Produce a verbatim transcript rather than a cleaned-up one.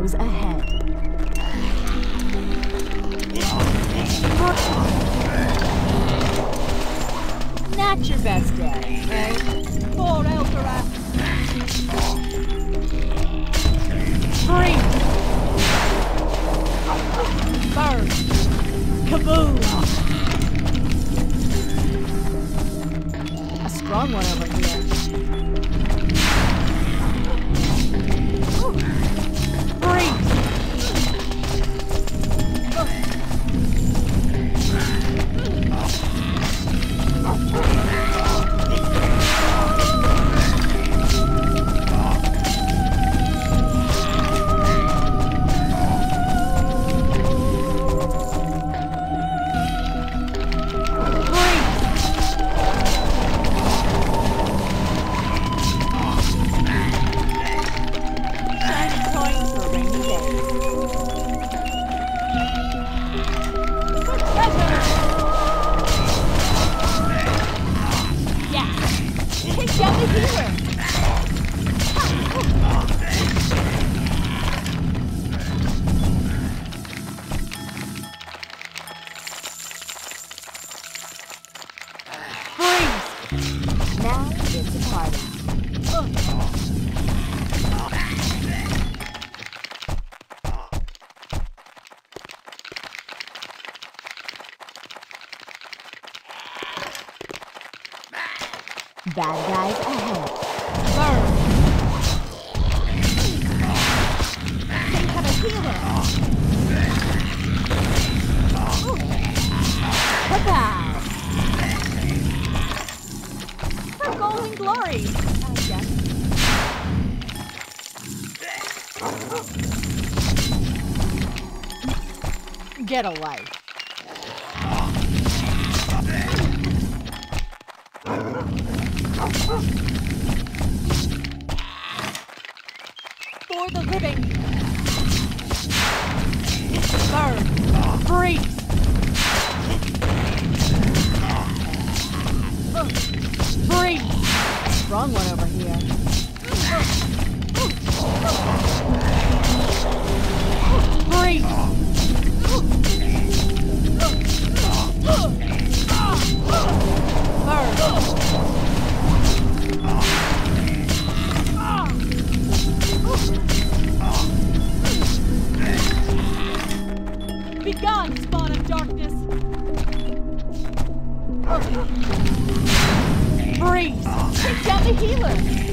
goes ahead. Not your best day, eh? Poor Elfera. Freeze! Burn! Kaboom! A strong one over here. Freeze! Now it's a party. Uh. Bad guys ahead. Burn! Some kind of healer. Kapow! For golden glory, I guess. Get a life. For the living. Burn. Freeze. Freeze. Strong one over here. Freeze. Burn. Begone, spawn of darkness! Freeze! Take down the healer!